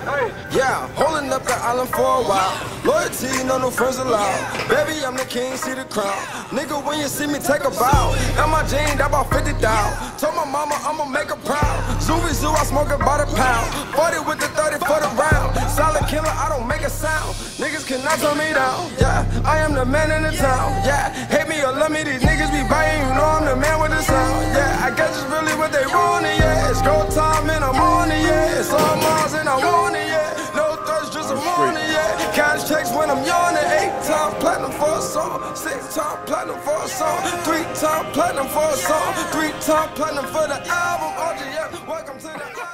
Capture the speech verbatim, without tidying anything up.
Yeah, holding up the island for a while. Loyalty, no no friends allowed. Baby, I'm the king, see the crown. Nigga, when you see me, take a bow. And my jeans, that about fifty thousand. Told my mama I'ma make her proud. Zooey Zoo, I smoke about a pound. forty with the thirty for the round. Solid killer, I don't make a sound. Niggas cannot turn me down. Yeah, I am the man in the town. Yeah, hate me or love me, these niggas be biting. You know I'm the man with the sound. Yeah, I guess it's really what they want it. Yeah, it's go time and I'm on it. Yeah, it's all Mars and I want it. Yeah, no thirst, just a morning. Yeah, cash checks when I'm yawning. Eight times platinum for a song. Six times platinum for a song. Three times platinum for a song. Three times platinum for the album. Oh, yeah, welcome to the